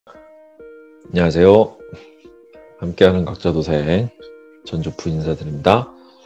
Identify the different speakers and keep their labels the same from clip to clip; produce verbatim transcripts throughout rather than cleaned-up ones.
Speaker 1: 안녕하세요. 함께하는 각자도생 전조프 인사드립니다.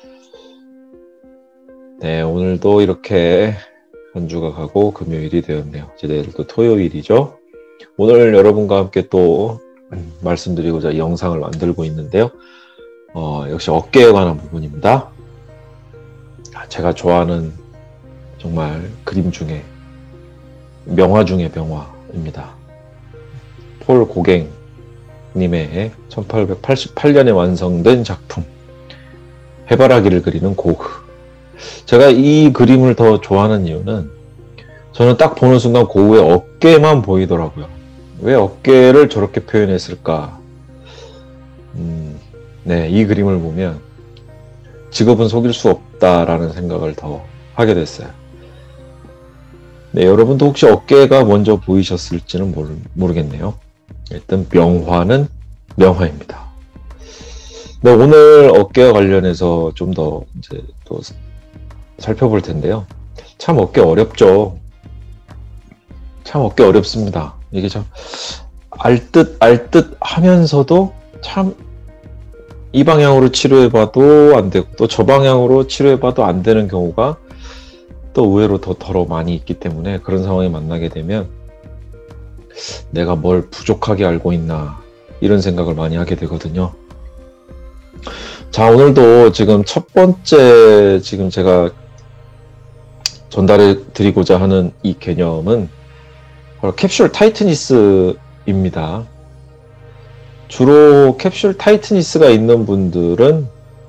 Speaker 1: 네, 오늘도 이렇게 한 주가 가고 금요일이 되었네요. 이제 내일 또 토요일이죠. 오늘 여러분과 함께 또 말씀드리고자 이 영상을 만들고 있는데요. 어, 역시 어깨에 관한 부분입니다. 제가 좋아하는 정말 그림 중에 명화 중에 명화입니다. 폴 고갱 님의 천팔백팔십팔 년에 완성된 작품 해바라기를 그리는 고흐. 제가 이 그림을 더 좋아하는 이유는 저는 딱 보는 순간 고흐의 어깨만 보이더라고요. 왜 어깨를 저렇게 표현했을까? 음, 네, 이 그림을 보면 직업은 속일 수 없다라는 생각을 더 하게 됐어요. 네, 여러분도 혹시 어깨가 먼저 보이셨을지는 모르, 모르겠네요. 일단 명화는 명화입니다. 네, 오늘 어깨와 관련해서 좀 더 이제 또 살펴볼 텐데요. 참 어깨 어렵죠. 참 어깨 어렵습니다. 이게 참 알듯 알듯 하면서도 참 이 방향으로 치료해봐도 안 되고 또 저 방향으로 치료해봐도 안 되는 경우가 또 의외로 더 더러 많이 있기 때문에 그런 상황에 만나게 되면 내가 뭘 부족하게 알고 있나 이런 생각을 많이 하게 되거든요. 자, 오늘도 지금 첫 번째 지금 제가 전달해 드리고자 하는 이 개념은 바로 캡슐 타이트니스입니다. 주로 캡슐 타이트니스가 있는 분들은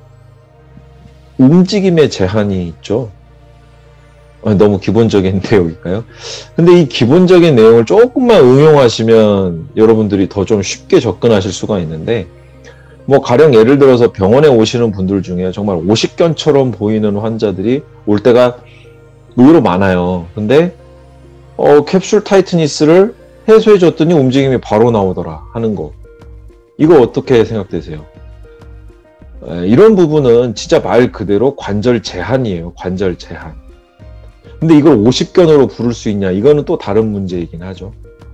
Speaker 1: 움직임의 제한이 있죠. 너무 기본적인 내용일까요? 근데 이 기본적인 내용을 조금만 응용하시면 여러분들이 더 좀 쉽게 접근하실 수가 있는데, 뭐 가령 예를 들어서 병원에 오시는 분들 중에 정말 오십견처럼 보이는 환자들이 올 때가 의외로 많아요. 근데 어, 캡슐 타이트니스를 해소해 줬더니 움직임이 바로 나오더라 하는 거, 이거 어떻게 생각되세요? 에, 이런 부분은 진짜 말 그대로 관절 제한이에요. 관절 제한. 근데 이걸 오십견으로 부를 수 있냐? 이거는 또 다른 문제이긴 하죠.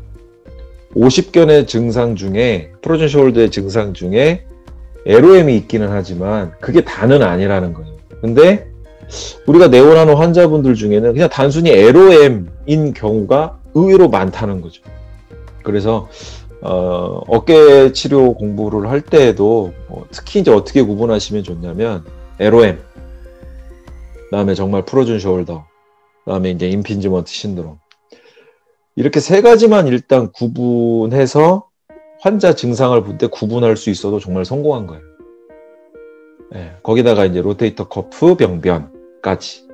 Speaker 1: 오십견의 증상 중에, 프로전 숄더의 증상 중에 엘오엠이 있기는 하지만 그게 다는 아니라는 거예요. 근데 우리가 내원하는 환자분들 중에는 그냥 단순히 엘오엠인 경우가 의외로 많다는 거죠. 그래서 어, 어깨 치료 공부를 할 때에도 어, 특히 이제 어떻게 구분하시면 좋냐면 엘오엠, 그다음에 정말 프로전 숄더, 그다음에 이제 임핀지먼트 신드롬, 이렇게 세 가지만 일단 구분해서 환자 증상을 볼 때 구분할 수 있어도 정말 성공한 거예요. 네, 거기다가 이제 로테이터 커프 병변까지,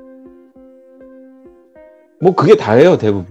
Speaker 1: 뭐 그게 다예요. 대부분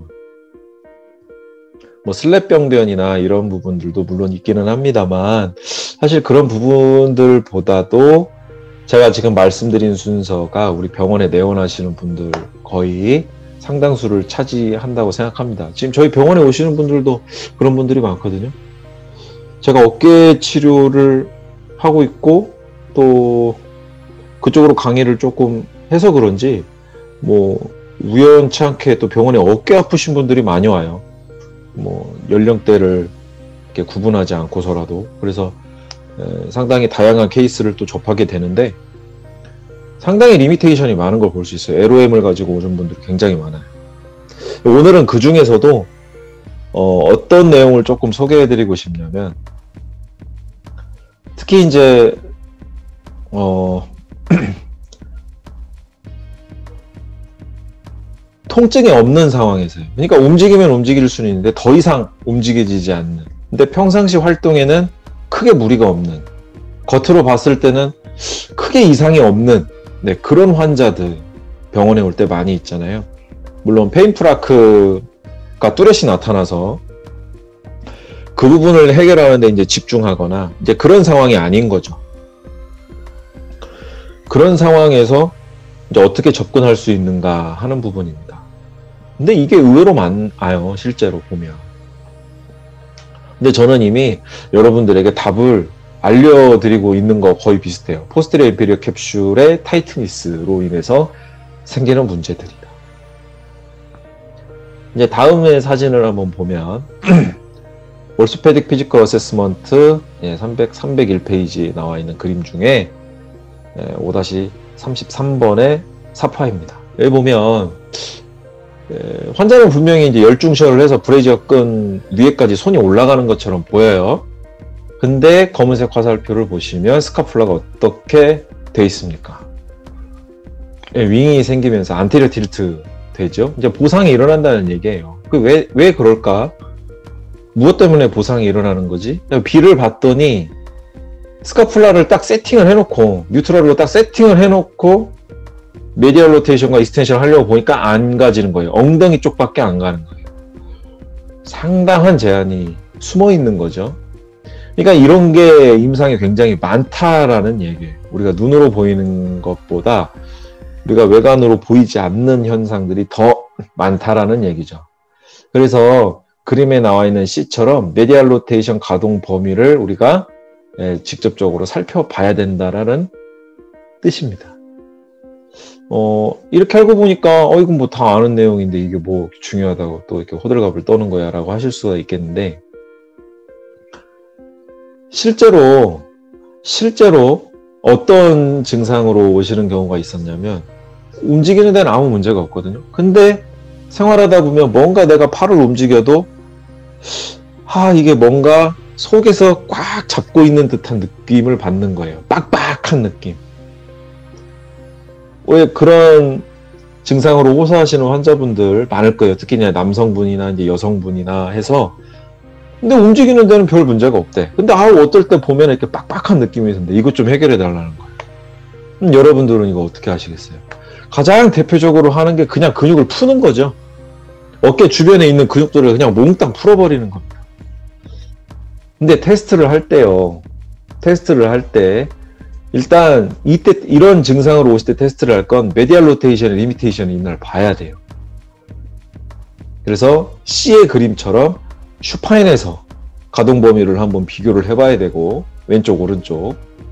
Speaker 1: 뭐 슬랩 병변이나 이런 부분들도 물론 있기는 합니다만, 사실 그런 부분들보다도 제가 지금 말씀드린 순서가 우리 병원에 내원하시는 분들 거의 상당수를 차지한다고 생각합니다. 지금 저희 병원에 오시는 분들도 그런 분들이 많거든요. 제가 어깨 치료를 하고 있고 또 그쪽으로 강의를 조금 해서 그런지 뭐 우연치 않게 또 병원에 어깨 아프신 분들이 많이 와요. 뭐 연령대를 이렇게 구분하지 않고서라도. 그래서 상당히 다양한 케이스를 또 접하게 되는데 상당히 리미테이션이 많은 걸 볼 수 있어요. 엘오엠을 가지고 오신 분들이 굉장히 많아요. 오늘은 그 중에서도 어, 어떤 내용을 조금 소개해드리고 싶냐면, 특히 이제 어, 통증이 없는 상황에서요. 그러니까 움직이면 움직일 수는 있는데 더 이상 움직여지지 않는, 근데 평상시 활동에는 크게 무리가 없는, 겉으로 봤을 때는 크게 이상이 없는, 네, 그런 환자들 병원에 올 때 많이 있잖아요. 물론 페인프라크가 뚜렷이 나타나서 그 부분을 해결하는데 이제 집중하거나 이제 그런 상황이 아닌 거죠. 그런 상황에서 이제 어떻게 접근할 수 있는가 하는 부분입니다. 근데 이게 의외로 많아요, 실제로 보면. 근데 저는 이미 여러분들에게 답을 알려드리고 있는 거 거의 비슷해요. 포스테리어 인페리어 캡슐의 타이트니스로 인해서 생기는 문제들이다. 이제 다음의 사진을 한번 보면 올스페딕 피지컬 어세스먼트 삼백, 삼백일 페이지 나와 있는 그림 중에 예, 오 삼십삼 번의 사파입니다. 여기 보면 예, 환자는 분명히 이제 열중시혈을 해서 브레이지어끈 위에까지 손이 올라가는 것처럼 보여요. 근데 검은색 화살표를 보시면 스카풀라가 어떻게 돼 있습니까? 예, 윙이 생기면서 안테리어 틸트 되죠. 이제 보상이 일어난다는 얘기예요. 그 왜, 왜 그럴까? 무엇 때문에 보상이 일어나는 거지? B를 봤더니 스카풀라를 딱 세팅을 해놓고 뉴트럴로 딱 세팅을 해놓고 메디얼 로테이션과 익스텐션을 하려고 보니까 안 가지는 거예요. 엉덩이 쪽밖에 안 가는 거예요. 상당한 제한이 숨어 있는 거죠. 그러니까 이런 게 임상이 굉장히 많다라는 얘기예요. 우리가 눈으로 보이는 것보다 우리가 외관으로 보이지 않는 현상들이 더 많다라는 얘기죠. 그래서 그림에 나와 있는 C처럼 메디얼 로테이션 가동 범위를 우리가 직접적으로 살펴봐야 된다라는 뜻입니다. 어, 이렇게 알고 보니까, 어, 이건 뭐 다 아는 내용인데 이게 뭐 중요하다고 또 이렇게 호들갑을 떠는 거야 라고 하실 수가 있겠는데, 실제로, 실제로 어떤 증상으로 오시는 경우가 있었냐면, 움직이는 데는 아무 문제가 없거든요. 근데 생활하다 보면 뭔가 내가 팔을 움직여도, 아, 이게 뭔가 속에서 꽉 잡고 있는 듯한 느낌을 받는 거예요. 빡빡한 느낌. 왜 그런 증상으로 호소하시는 환자분들 많을 거예요. 특히 남성분이나 이제 여성분이나 해서. 근데 움직이는 데는 별 문제가 없대. 근데 아, 어떨 때 보면 이렇게 빡빡한 느낌이 드는데 이것 좀 해결해 달라는 거예요. 그럼 여러분들은 이거 어떻게 하시겠어요? 가장 대표적으로 하는 게 그냥 근육을 푸는 거죠. 어깨 주변에 있는 근육들을 그냥 몽땅 풀어버리는 겁니다. 근데 테스트를 할 때요. 테스트를 할 때 일단 이때 이런 증상으로 오실 때 테스트를 할 건 메디얼 로테이션의 리미테이션이 있나를 봐야 돼요. 그래서 C의 그림처럼 슈파인에서 가동 범위를 한번 비교를 해봐야 되고 왼쪽 오른쪽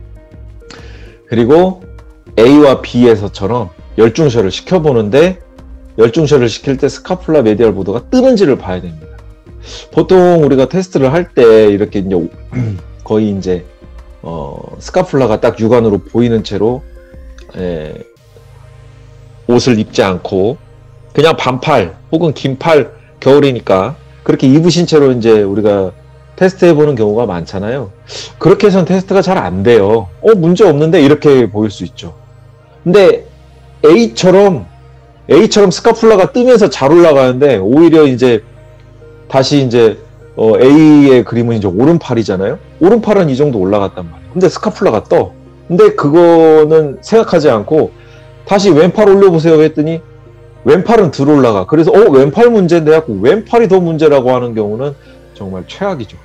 Speaker 1: 그리고 A와 B에서처럼 열중셔를 시켜보는데 열중셔를 시킬 때 스카풀라 메디얼 보드가 뜨는지를 봐야 됩니다. 보통 우리가 테스트를 할 때 이렇게 이제 거의 이제 어, 스카풀라가 딱 육안으로 보이는 채로 에, 옷을 입지 않고 그냥 반팔 혹은 긴팔 겨울이니까 그렇게 입으신 채로 이제 우리가 테스트 해보는 경우가 많잖아요. 그렇게 해서는 테스트가 잘 안 돼요. 어, 문제 없는데 이렇게 보일 수 있죠. 근데 A처럼 A처럼 스카풀라가 뜨면서 잘 올라가는데 오히려 이제 다시 이제 어, A의 그림은 이제 오른팔이잖아요. 오른팔은 이 정도 올라갔단 말이에요. 근데 스카풀라가 떠. 근데 그거는 생각하지 않고 다시 왼팔 올려보세요 했더니 왼팔은 덜 올라가. 그래서 어 왼팔 문제인데 하고 왼팔이 더 문제라고 하는 경우는 정말 최악이죠.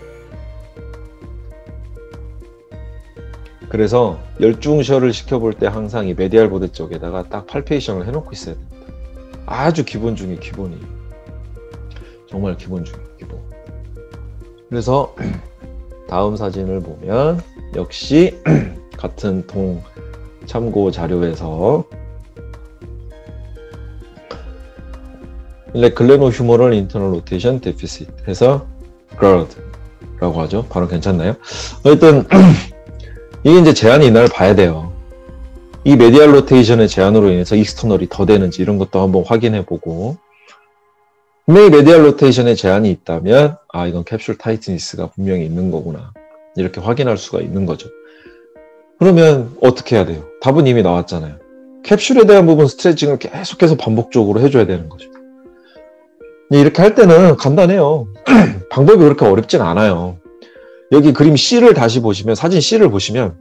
Speaker 1: 그래서 열중셔를 시켜볼 때 항상 이 메디얼 보드 쪽에다가 딱 팔페이션을 해놓고 있어야 됩니다. 아주 기본 중에 기본이에요. 정말 기본 중에 기본. 그래서 다음 사진을 보면 역시 같은 동 참고 자료에서 글레노휴머럴 인터널 로테이션 데피시트 해서 GERD라고 하죠. 바로 괜찮나요? 어쨌든 이게 이제 제한이 있나를 봐야 돼요. 이 메디얼 로테이션의 제한으로 인해서 익스터널이 더 되는지 이런 것도 한번 확인해 보고 분명히 메디얼 로테이션에 제한이 있다면 아 이건 캡슐 타이트니스가 분명히 있는 거구나 이렇게 확인할 수가 있는 거죠. 그러면 어떻게 해야 돼요? 답은 이미 나왔잖아요. 캡슐에 대한 부분 스트레칭을 계속해서 반복적으로 해줘야 되는 거죠. 이렇게 할 때는 간단해요. 방법이 그렇게 어렵진 않아요. 여기 그림 C를 다시 보시면 사진 C를 보시면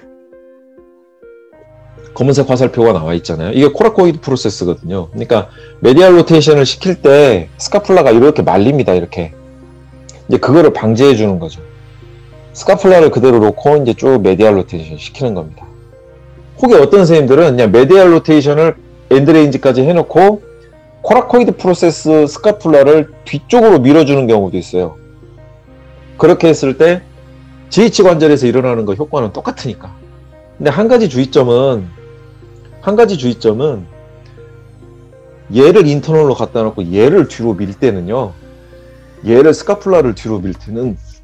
Speaker 1: 검은색 화살표가 나와 있잖아요. 이게 코라코이드 프로세스거든요. 그러니까 메디얼 로테이션을 시킬 때 스카풀라가 이렇게 말립니다. 이렇게. 이제 그거를 방지해 주는 거죠. 스카풀라를 그대로 놓고 이제 쭉 메디얼 로테이션 시키는 겁니다. 혹시 어떤 선생님들은 그냥 메디얼 로테이션을 엔드레인지까지 해놓고 코라코이드 프로세스 스카풀라를 뒤쪽으로 밀어주는 경우도 있어요. 그렇게 했을 때 지에이치 관절에서 일어나는 거 효과는 똑같으니까. 근데 한 가지 주의점은 한 가지 주의점은 얘를 인터널로 갖다 놓고 얘를 뒤로 밀 때는요. 얘를 스카풀라를 뒤로 밀 때는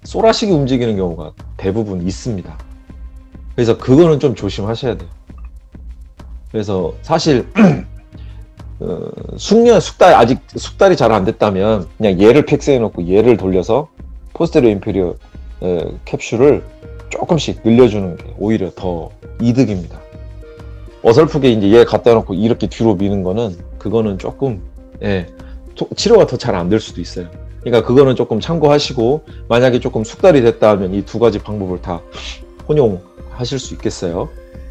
Speaker 1: 소라식이 움직이는 경우가 대부분 있습니다. 그래서 그거는 좀 조심하셔야 돼요. 그래서 사실 어, 숙련, 숙달, 아직 숙달이 잘 안 됐다면 그냥 얘를 픽스해 놓고 얘를 돌려서 포스테리어 인페리어 에, 캡슐을 조금씩 늘려주는 게 오히려 더 이득입니다. 어설프게 이제 얘 갖다 놓고 이렇게 뒤로 미는 거는 그거는 조금 예, 치료가 더 잘 안 될 수도 있어요. 그러니까 그거는 조금 참고하시고, 만약에 조금 숙달이 됐다 하면 이 두 가지 방법을 다 혼용하실 수 있겠어요.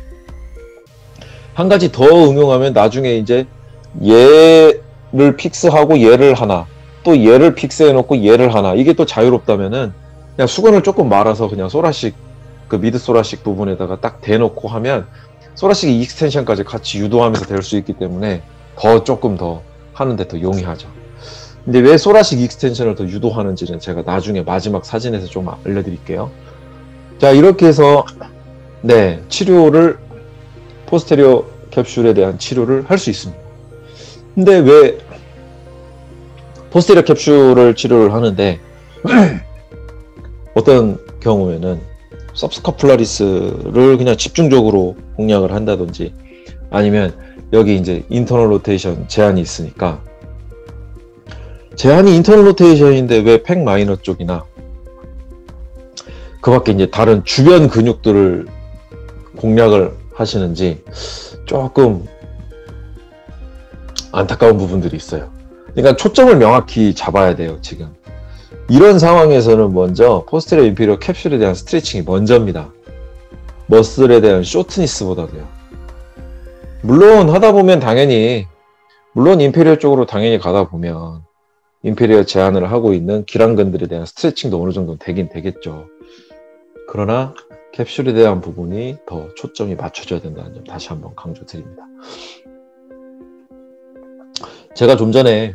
Speaker 1: 한 가지 더 응용하면 나중에 이제 얘를 픽스하고 얘를 하나, 또 얘를 픽스해 놓고 얘를 하나, 이게 또 자유롭다면은 그냥 수건을 조금 말아서 그냥 소라식, 그 미드 소라식 부분에다가 딱 대놓고 하면 소라식 익스텐션까지 같이 유도하면서 될 수 있기 때문에 더 조금 더 하는데 더 용이하죠. 근데 왜 소라식 익스텐션을 더 유도하는지는 제가 나중에 마지막 사진에서 좀 알려드릴게요. 자, 이렇게 해서 네, 치료를, 포스테리어 캡슐에 대한 치료를 할 수 있습니다. 근데 왜 포스테리어 캡슐을 치료를 하는데 어떤 경우에는 서브스카플라리스를 그냥 집중적으로 공략을 한다든지, 아니면 여기 이제 인터널 로테이션 제한이 있으니까, 제한이 인터널 로테이션인데 왜 팩 마이너 쪽이나 그 밖에 이제 다른 주변 근육들을 공략을 하시는지 조금 안타까운 부분들이 있어요. 그러니까 초점을 명확히 잡아야 돼요. 지금 이런 상황에서는 먼저 포스테리어 인페리어 캡슐에 대한 스트레칭이 먼저입니다. 머슬에 대한 쇼트니스보다도요. 물론 하다 보면 당연히, 물론 인페리어 쪽으로 당연히 가다 보면 인페리어 제한을 하고 있는 기랑근들에 대한 스트레칭도 어느 정도 되긴 되겠죠. 그러나 캡슐에 대한 부분이 더 초점이 맞춰져야 된다는 점 다시 한번 강조드립니다. 제가 좀 전에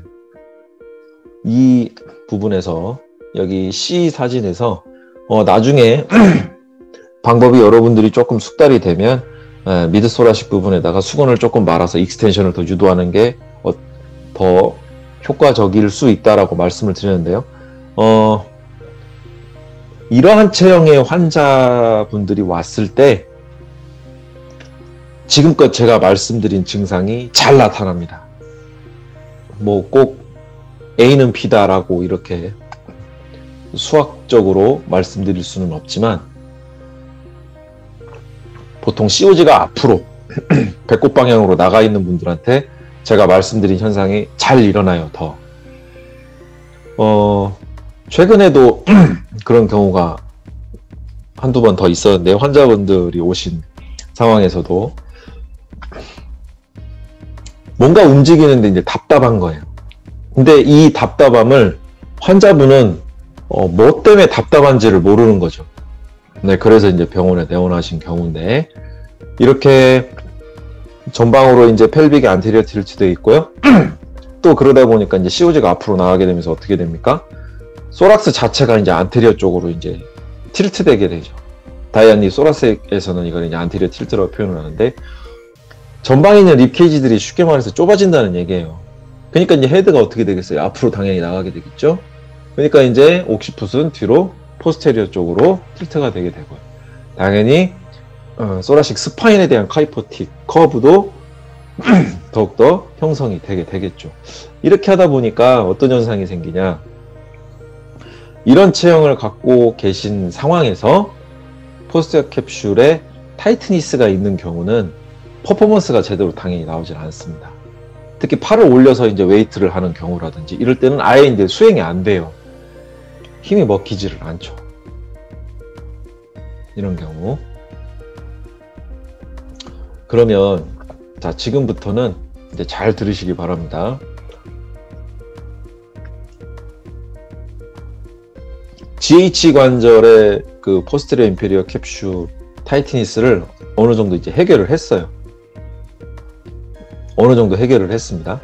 Speaker 1: 이 부분에서 여기 C 사진에서 어, 나중에 방법이 여러분들이 조금 숙달이 되면 에, 미드 소라식 부분에다가 수건을 조금 말아서 익스텐션을 더 유도하는 게 더 어, 효과적일 수 있다라고 말씀을 드렸는데요. 어, 이러한 체형의 환자분들이 왔을 때 지금껏 제가 말씀드린 증상이 잘 나타납니다. 뭐 꼭 A는 B다라고 이렇게 수학적으로 말씀드릴 수는 없지만, 보통 씨오지가 앞으로 배꼽 방향으로 나가 있는 분들한테 제가 말씀드린 현상이 잘 일어나요. 더 어, 최근에도 그런 경우가 한두 번 더 있었는데, 환자분들이 오신 상황에서도 뭔가 움직이는데 이제 답답한 거예요. 근데 이 답답함을 환자분은 어, 뭐 때문에 답답한지를 모르는 거죠. 네, 그래서 이제 병원에 내원하신 경우인데, 이렇게 전방으로 이제 펠빅이 안테리어 틸트되어 있고요. 또 그러다 보니까 이제 씨오지가 앞으로 나가게 되면서 어떻게 됩니까? 소락스 자체가 이제 안테리어 쪽으로 이제 틸트되게 되죠. 다이아니 소라스에서는 이걸 이제 안테리어 틸트라고 표현을 하는데, 전방에 있는 립케이지들이 쉽게 말해서 좁아진다는 얘기예요. 그러니까 이제 헤드가 어떻게 되겠어요? 앞으로 당연히 나가게 되겠죠. 그러니까 이제 옥시풋은 뒤로 포스테리어 쪽으로 틸트가 되게 되고요. 당연히 어, 소라식 스파인에 대한 카이포틱 커브도 더욱더 형성이 되게 되겠죠. 이렇게 하다 보니까 어떤 현상이 생기냐, 이런 체형을 갖고 계신 상황에서 포스테리어 캡슐에 타이트니스가 있는 경우는 퍼포먼스가 제대로 당연히 나오질 않습니다. 특히 팔을 올려서 이제 웨이트를 하는 경우라든지 이럴 때는 아예 이제 수행이 안 돼요. 힘이 먹히지를 않죠. 이런 경우. 그러면 자, 지금부터는 이제 잘 들으시기 바랍니다. 지에이치 관절의 그 포스테리어 인페리어 캡슐 타이트니스를 어느 정도 이제 해결을 했어요. 어느 정도 해결을 했습니다.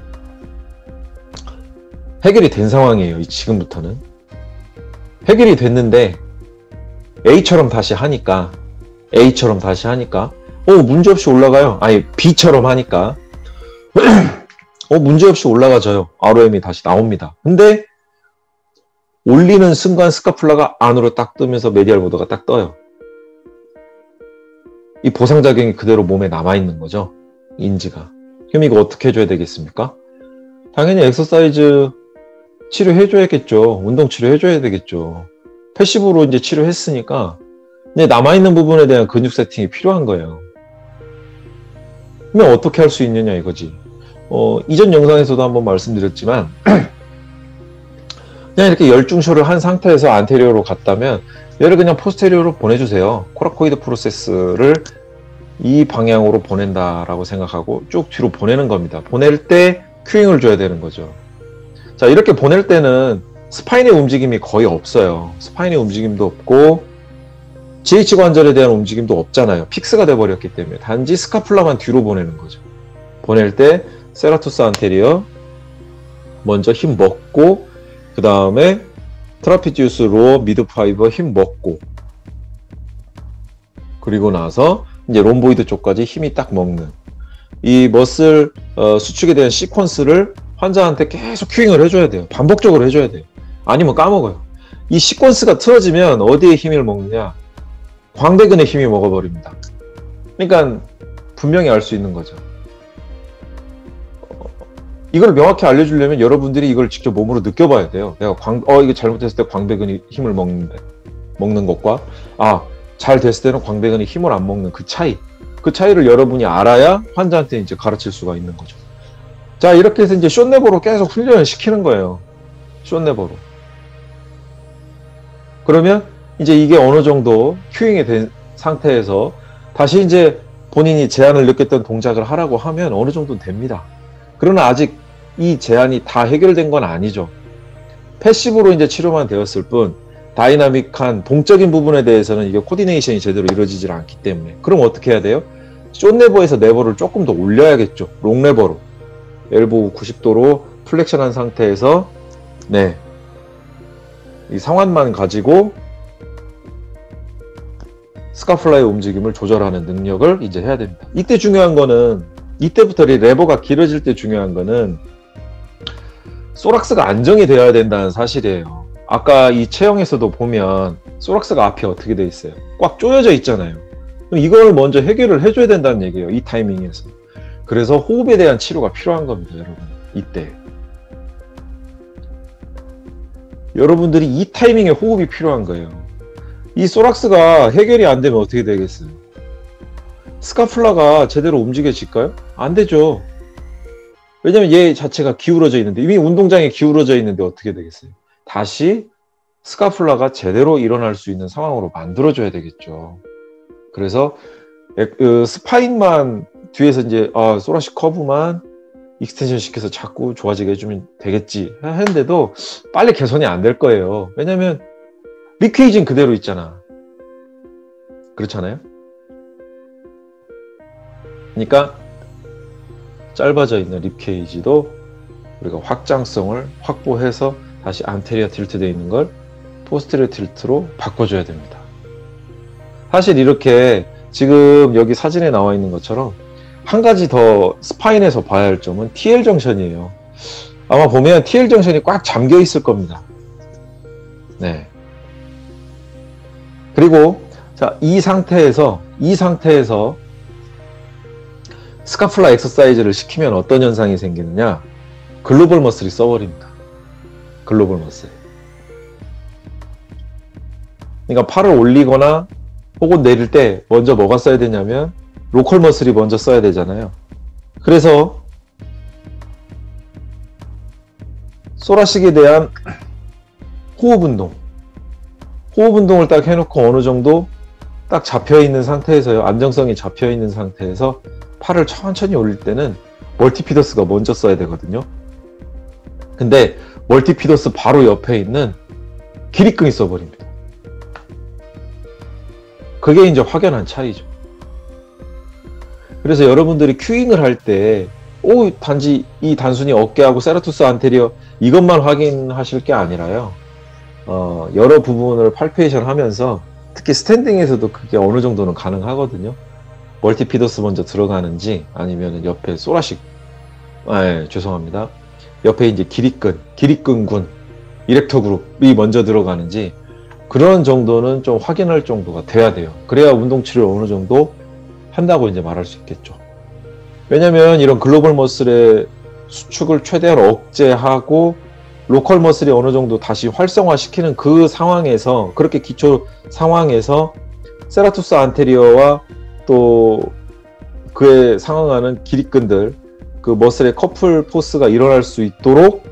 Speaker 1: 해결이 된 상황이에요. 지금부터는 해결이 됐는데 A처럼 다시 하니까 A처럼 다시 하니까 어 문제없이 올라가요. 아니 B처럼 하니까 어 문제없이 올라가져요. 알오엠이 다시 나옵니다. 근데 올리는 순간 스카플라가 안으로 딱 뜨면서 메디얼 보드가 딱 떠요. 이 보상작용이 그대로 몸에 남아있는 거죠. 인지가. 그럼 이거 어떻게 해줘야 되겠습니까? 당연히 엑서사이즈 치료해줘야겠죠. 운동 치료해줘야 되겠죠. 패시브로 이제 치료했으니까 이제 남아있는 부분에 대한 근육 세팅이 필요한 거예요. 그러면 어떻게 할 수 있느냐 이거지. 어, 이전 영상에서도 한번 말씀드렸지만 그냥 이렇게 열중쇼를 한 상태에서 안테리어로 갔다면 얘를 그냥 포스테리어로 보내주세요. 코라코이드 프로세스를 이 방향으로 보낸다라고 생각하고 쭉 뒤로 보내는 겁니다. 보낼 때 큐잉을 줘야 되는 거죠. 자, 이렇게 보낼 때는 스파인의 움직임이 거의 없어요. 스파인의 움직임도 없고 지에이치 관절에 대한 움직임도 없잖아요. 픽스가 돼버렸기 때문에 단지 스카플라만 뒤로 보내는 거죠. 보낼 때 세라투스 안테리어 먼저 힘 먹고 그 다음에 트라피지우스 로어 미드 파이버 힘 먹고 그리고 나서 이제 롬보이드 쪽까지 힘이 딱 먹는 이 머슬 어, 수축에 대한 시퀀스를 환자한테 계속 큐잉을 해줘야 돼요. 반복적으로 해줘야 돼요. 아니면 까먹어요. 이 시퀀스가 틀어지면 어디에 힘을 먹느냐? 광배근에 힘이 먹어버립니다. 그러니까 분명히 알 수 있는 거죠. 이걸 명확히 알려주려면 여러분들이 이걸 직접 몸으로 느껴봐야 돼요. 내가 광, 어, 이게 잘못했을 때 광배근이 힘을 먹는데, 먹는 것과, 아, 잘 됐을 때는 광배근이 힘을 안 먹는 그 차이. 그 차이를 여러분이 알아야 환자한테 이제 가르칠 수가 있는 거죠. 자, 이렇게 해서 이제 숏네버로 계속 훈련을 시키는 거예요. 숏네버로. 그러면 이제 이게 어느 정도 큐잉이 된 상태에서 다시 이제 본인이 제한을 느꼈던 동작을 하라고 하면 어느 정도 됩니다. 그러나 아직 이 제한이 다 해결된 건 아니죠. 패시브로 이제 치료만 되었을 뿐 다이나믹한 동적인 부분에 대해서는 이게 코디네이션이 제대로 이루어지질 않기 때문에 그럼 어떻게 해야 돼요? 숏네버에서 네버를 조금 더 올려야겠죠. 롱네버로 엘보 구십 도로 플렉션한 상태에서 네, 이 상완만 가지고 스카플라의 움직임을 조절하는 능력을 이제 해야 됩니다. 이때 중요한 거는 이때부터 레버가 길어질 때 중요한 거는 소락스가 안정이 되어야 된다는 사실이에요. 아까 이 체형에서도 보면 소락스가 앞에 어떻게 돼 있어요? 꽉 조여져 있잖아요. 그럼 이걸 먼저 해결을 해줘야 된다는 얘기예요. 이 타이밍에서. 그래서 호흡에 대한 치료가 필요한 겁니다. 여러분. 이때. 여러분들이 이 타이밍에 호흡이 필요한 거예요. 이 소락스가 해결이 안 되면 어떻게 되겠어요? 스카플라가 제대로 움직여질까요? 안 되죠. 왜냐면 얘 자체가 기울어져 있는데 이미 운동장에 기울어져 있는데 어떻게 되겠어요? 다시 스카플라가 제대로 일어날 수 있는 상황으로 만들어줘야 되겠죠. 그래서 스파인만 뒤에서 이제 아, 소라시 커브만 익스텐션 시켜서 자꾸 좋아지게 해주면 되겠지 했는데도 빨리 개선이 안 될 거예요. 왜냐면 립케이지는 그대로 있잖아. 그렇잖아요? 그러니까 짧아져 있는 립케이지도 우리가 확장성을 확보해서 다시 안테리어 틸트 되어 있는 걸 포스테리어 틸트로 바꿔줘야 됩니다. 사실 이렇게 지금 여기 사진에 나와 있는 것처럼 한 가지 더 스파인에서 봐야 할 점은 티엘 정션이에요. 아마 보면 티엘 정션이 꽉 잠겨 있을 겁니다. 네. 그리고 자, 이 상태에서 이 상태에서 스카플라 엑서사이즈를 시키면 어떤 현상이 생기느냐? 글로벌 머슬이 써버립니다. 글로벌 머슬. 그러니까 팔을 올리거나 혹은 내릴 때 먼저 뭐가 써야 되냐면 로컬 머슬이 먼저 써야 되잖아요. 그래서 소라식에 대한 호흡 운동 호흡 운동을 딱 해놓고 어느 정도 딱 잡혀있는 상태에서요. 안정성이 잡혀있는 상태에서 팔을 천천히 올릴 때는 멀티피더스가 먼저 써야 되거든요. 근데 멀티피더스 바로 옆에 있는 기립근이 써버립니다. 그게 이제 확연한 차이죠. 그래서 여러분들이 큐잉을 할 때 오, 단지 이 단순히 어깨하고 세라투스 안테리어 이것만 확인하실 게 아니라요. 어, 여러 부분을 팔페이션 하면서 특히 스탠딩에서도 그게 어느 정도는 가능하거든요. 멀티피더스 먼저 들어가는지 아니면 옆에 소라식 아, 예, 죄송합니다. 옆에 이제 기립근, 기립근군 이렉터 그룹이 먼저 들어가는지 그런 정도는 좀 확인할 정도가 돼야 돼요. 그래야 운동 치료를 어느 정도 한다고 이제 말할 수 있겠죠. 왜냐면 이런 글로벌 머슬의 수축을 최대한 억제하고 로컬 머슬이 어느 정도 다시 활성화시키는 그 상황에서, 그렇게 기초 상황에서 세라투스 안테리어와 또 그에 상응하는 기립근들, 그 머슬의 커플 포스가 일어날 수 있도록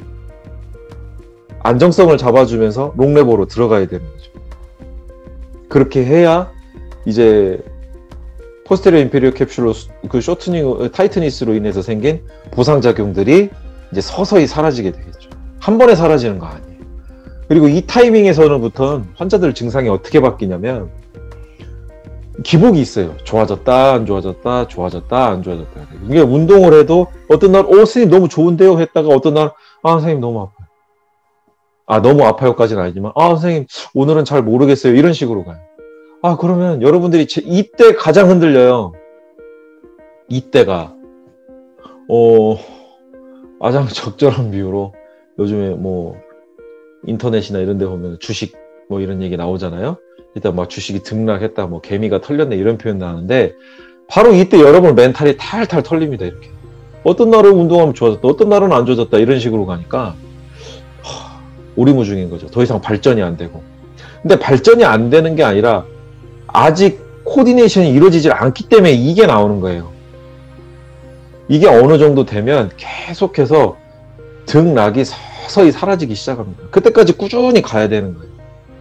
Speaker 1: 안정성을 잡아주면서 롱레버로 들어가야 되는 거죠. 그렇게 해야 이제 포스테리어 인페리어 캡슐로 그 쇼트닝, 타이트니스로 인해서 생긴 부상작용들이 이제 서서히 사라지게 되겠죠. 한 번에 사라지는 거 아니에요. 그리고 이 타이밍에서는부터 환자들 증상이 어떻게 바뀌냐면 기복이 있어요. 좋아졌다, 안 좋아졌다, 좋아졌다, 안 좋아졌다. 이게 운동을 해도 어떤 날, 어, 선생님 너무 좋은데요? 했다가 어떤 날, 아, 선생님 너무 아파요. 아, 너무 아파요까지는 아니지만, 아, 선생님 오늘은 잘 모르겠어요. 이런 식으로 가요. 아, 그러면 여러분들이 제, 이때 가장 흔들려요. 이때가, 어, 가장 적절한 비유로 요즘에 뭐 인터넷이나 이런 데 보면 주식 뭐 이런 얘기 나오잖아요. 일단 막 주식이 등락했다, 뭐 개미가 털렸네 이런 표현 나오는데 바로 이때 여러분 멘탈이 탈탈 털립니다. 이렇게 어떤 날은 운동하면 좋아졌다, 어떤 날은 안 좋아졌다 이런 식으로 가니까 하, 오리무중인 거죠. 더 이상 발전이 안 되고. 근데 발전이 안 되는 게 아니라 아직 코디네이션이 이루어지질 않기 때문에 이게 나오는 거예요. 이게 어느 정도 되면 계속해서 등락이 서서히 사라지기 시작합니다. 그때까지 꾸준히 가야 되는 거예요.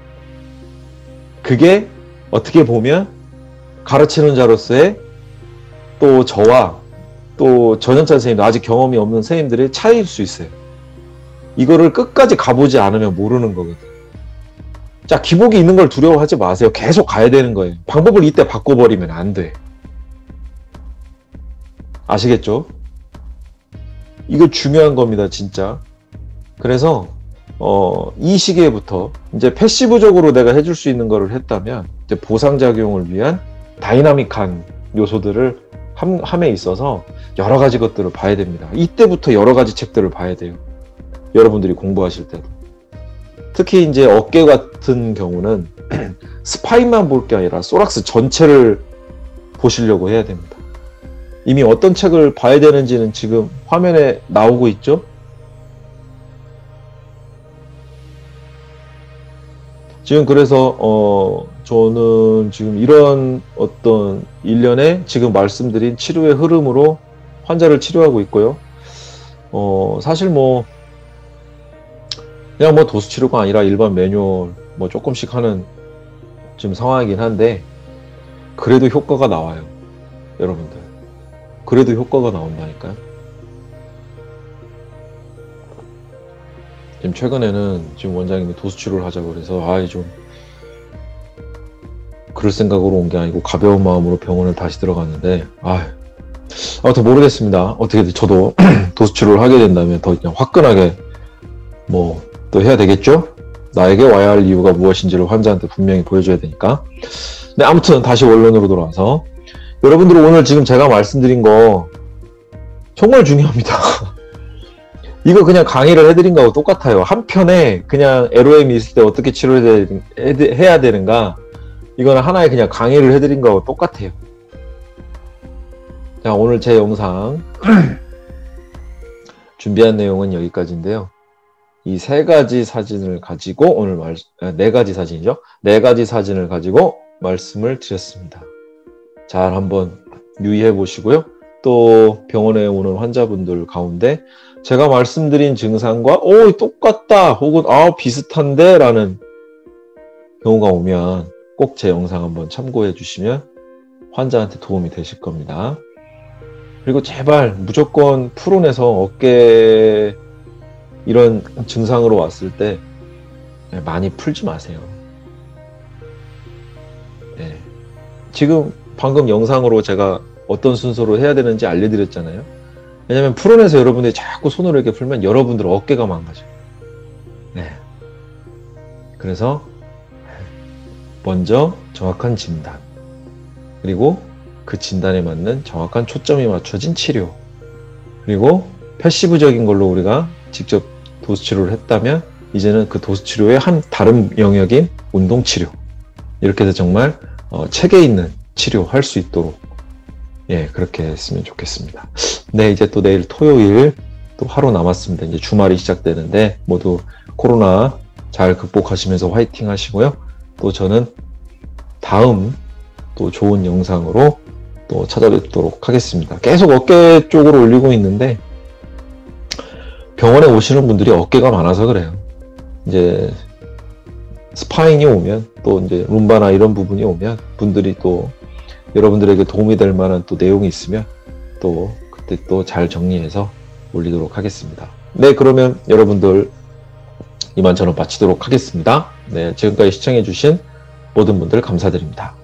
Speaker 1: 그게 어떻게 보면 가르치는 자로서의 또 저와 또 전현찬 선생님도 아직 경험이 없는 선생님들의 차이일 수 있어요. 이거를 끝까지 가보지 않으면 모르는 거거든요. 자, 기복이 있는 걸 두려워하지 마세요. 계속 가야 되는 거예요. 방법을 이때 바꿔버리면 안 돼. 아시겠죠? 이거 중요한 겁니다, 진짜. 그래서 어, 이 시기에부터 이제 패시브적으로 내가 해줄 수 있는 거를 했다면 이제 보상작용을 위한 다이나믹한 요소들을 함, 함에 있어서 여러 가지 것들을 봐야 됩니다. 이때부터 여러 가지 책들을 봐야 돼요. 여러분들이 공부하실 때도. 특히 이제 어깨 같은 경우는 스파인만 볼 게 아니라 소락스 전체를 보시려고 해야 됩니다. 이미 어떤 책을 봐야 되는지는 지금 화면에 나오고 있죠? 지금 그래서 어 저는 지금 이런 어떤 일련의 지금 말씀드린 치료의 흐름으로 환자를 치료하고 있고요. 어 사실 뭐 그냥 뭐 도수 치료가 아니라 일반 매뉴얼 뭐 조금씩 하는 지금 상황이긴 한데 그래도 효과가 나와요, 여러분들. 그래도 효과가 나온다니까요. 지금 최근에는 지금 원장님이 도수 치료를 하자고 그래서 아이 좀 그럴 생각으로 온 게 아니고 가벼운 마음으로 병원을 다시 들어갔는데 아 아무튼 모르겠습니다. 어떻게든 저도 도수 치료를 하게 된다면 더 그냥 화끈하게 뭐 또 해야 되겠죠? 나에게 와야 할 이유가 무엇인지를 환자한테 분명히 보여줘야 되니까. 네, 아무튼 다시 원론으로 돌아와서 여러분들 오늘 지금 제가 말씀드린 거 정말 중요합니다. 이거 그냥 강의를 해드린 거하고 똑같아요. 한편에 그냥 엘오엠이 있을 때 어떻게 치료해야 되는가, 이거는 하나의 그냥 강의를 해드린 거하고 똑같아요. 자, 오늘 제 영상 준비한 내용은 여기까지인데요. 이 세 가지 사진을 가지고 오늘 말, 네 가지 사진이죠. 네 가지 사진을 가지고 말씀을 드렸습니다. 잘 한번 유의해 보시고요. 또 병원에 오는 환자분들 가운데 제가 말씀드린 증상과 오 똑같다 혹은 아 비슷한데 라는 경우가 오면 꼭 제 영상 한번 참고해 주시면 환자한테 도움이 되실 겁니다. 그리고 제발 무조건 풀온에서 어깨 이런 증상으로 왔을 때 많이 풀지 마세요. 네. 지금 방금 영상으로 제가 어떤 순서로 해야 되는지 알려드렸잖아요. 왜냐면 풀온에서 여러분들이 자꾸 손으로 이렇게 풀면 여러분들 어깨가 망가져요. 네. 그래서 먼저 정확한 진단, 그리고 그 진단에 맞는 정확한 초점이 맞춰진 치료, 그리고 패시브적인 걸로 우리가 직접 도수 치료를 했다면 이제는 그 도수 치료의 한 다른 영역인 운동 치료, 이렇게 해서 정말 어, 체계 있는 치료할 수 있도록 예 그렇게 했으면 좋겠습니다. 네, 이제 또 내일 토요일 또 하루 남았습니다. 이제 주말이 시작되는데 모두 코로나 잘 극복하시면서 화이팅 하시고요. 또 저는 다음 또 좋은 영상으로 또 찾아뵙도록 하겠습니다. 계속 어깨 쪽으로 올리고 있는데 병원에 오시는 분들이 어깨가 많아서 그래요. 이제 스파인이 오면 또 이제 룸바나 이런 부분이 오면 분들이 또 여러분들에게 도움이 될 만한 또 내용이 있으면 또 그때 또 잘 정리해서 올리도록 하겠습니다. 네, 그러면 여러분들 이만 저는 마치도록 하겠습니다. 네, 지금까지 시청해주신 모든 분들 감사드립니다.